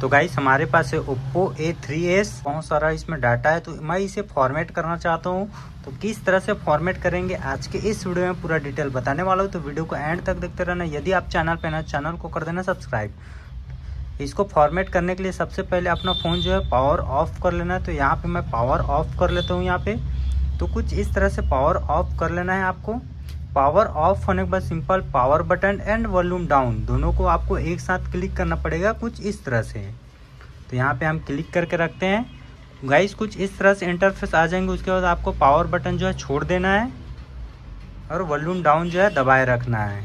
तो गाइस हमारे पास है Oppo A3s, बहुत सारा इसमें डाटा है, तो मैं इसे फॉर्मेट करना चाहता हूँ। तो किस तरह से फॉर्मेट करेंगे आज के इस वीडियो में पूरा डिटेल बताने वाला हूँ, तो वीडियो को एंड तक देखते रहना। यदि आप चैनल पे ना, चैनल को कर देना सब्सक्राइब। इसको फॉर्मेट करने के लिए सबसे पहले अपना फ़ोन जो है पावर ऑफ कर लेना है। तो यहाँ पे मैं पावर ऑफ कर लेता हूँ यहाँ पे। तो कुछ इस तरह से पावर ऑफ कर लेना है आपको। पावर ऑफ होने के बाद simple power button and volume down दोनों को आपको एक साथ क्लिक करना पड़ेगा कुछ इस तरह से। तो यहाँ पे हम क्लिक करके रखते हैं गाइस। कुछ इस तरह से इंटरफेस आ जाएंगे। उसके बाद आपको पावर बटन जो है छोड़ देना है और वॉल्यूम डाउन जो है दबाए रखना है।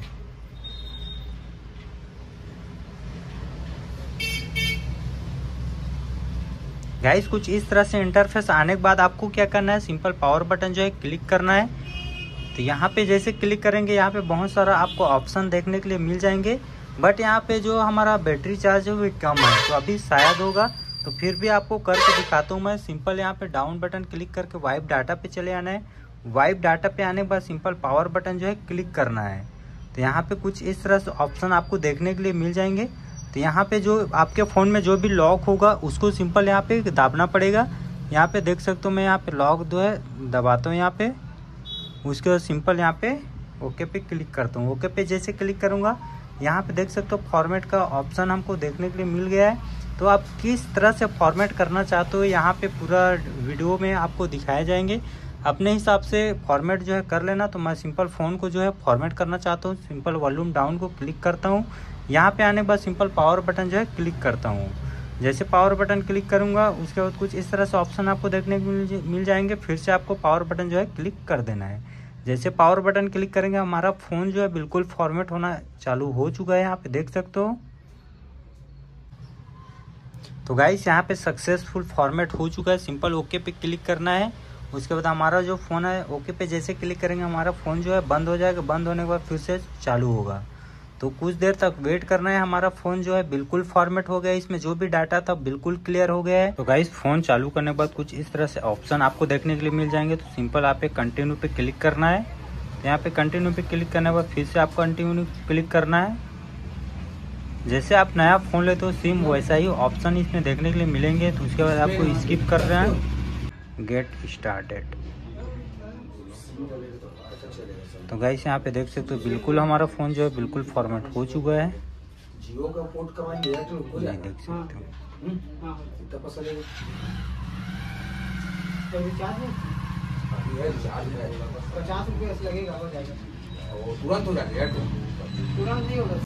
गाइस कुछ इस तरह से इंटरफेस आने के बाद आपको क्या करना है, सिंपल पावर बटन जो है क्लिक करना है। तो यहाँ पे जैसे क्लिक करेंगे यहाँ पे बहुत सारा आपको ऑप्शन देखने के लिए मिल जाएंगे, बट यहाँ पे जो हमारा बैटरी चार्ज है वो कम है, तो अभी शायद होगा। तो फिर भी आपको करके दिखाता हूँ मैं। सिंपल यहाँ पे डाउन बटन क्लिक करके वाइप डाटा पे चले आना है। वाइप डाटा पे आने के बाद सिंपल पावर बटन जो है क्लिक करना है। तो यहाँ पे कुछ इस तरह से ऑप्शन आपको देखने के लिए मिल जाएंगे। तो यहाँ पे जो आपके फ़ोन में जो भी लॉक होगा उसको सिंपल यहाँ पे दाबना पड़ेगा। यहाँ पे देख सकते हो मैं यहाँ पे लॉक जो है दबाता हूँ यहाँ पे। उसके बाद सिंपल यहाँ पे ओके पे क्लिक करता हूँ। ओके पे जैसे क्लिक करूँगा यहाँ पे देख सकते हो फॉर्मेट का ऑप्शन हमको देखने के लिए मिल गया है। तो आप किस तरह से फॉर्मेट करना चाहते हो यहाँ पे पूरा वीडियो में आपको दिखाए जाएंगे। अपने हिसाब से फॉर्मेट जो है कर लेना। तो मैं सिंपल फ़ोन को जो है फॉर्मेट करना चाहता हूँ। सिंपल वॉल्यूम डाउन को क्लिक करता हूँ। यहाँ पे आने के बाद सिंपल पावर बटन जो है क्लिक करता हूँ। जैसे पावर बटन क्लिक करूँगा उसके बाद कुछ इस तरह से ऑप्शन आपको देखने को मिल जाएंगे। फिर से आपको पावर बटन जो है क्लिक कर देना है। जैसे पावर बटन क्लिक करेंगे हमारा फ़ोन जो है बिल्कुल फॉर्मेट होना चालू हो चुका है, यहाँ पे देख सकते हो। तो गाइस यहाँ पे सक्सेसफुल फॉर्मेट हो चुका है। सिंपल ओके पे क्लिक करना है। उसके बाद हमारा जो फ़ोन है ओके पे जैसे क्लिक करेंगे हमारा फ़ोन जो है बंद हो जाएगा। बंद होने के बाद फिर से चालू होगा। तो कुछ देर तक वेट करना है। हमारा फ़ोन जो है बिल्कुल फॉर्मेट हो गया। इसमें जो भी डाटा था बिल्कुल क्लियर हो गया है। तो गाइस फ़ोन चालू करने के बाद कुछ इस तरह से ऑप्शन आपको देखने के लिए मिल जाएंगे। तो सिंपल आप पे कंटिन्यू पे क्लिक करना है। तो यहाँ पे कंटिन्यू पे क्लिक करने के बाद फिर से आपको कंटिन्यू क्लिक करना है। जैसे आप नया फ़ोन लेते हो सेम वैसा ही ऑप्शन इसमें देखने के लिए मिलेंगे। तो उसके बाद आपको स्किप कर रहे हैं गेट स्टार्टेड। तो गाइस यहाँ पे देख सकते हो बिल्कुल हमारा फ़ोन जो है बिल्कुल फॉर्मेट हो चुका है। जियो का पोर्ट करवाएंगे एयरटेल को ये देख सकते हो। कितना पैसा लगेगा? रिचार्ज में 50 रुपये लगेगा, हो जाएगा। तुरंत हो जाएगा, तुरंत नहीं होगा।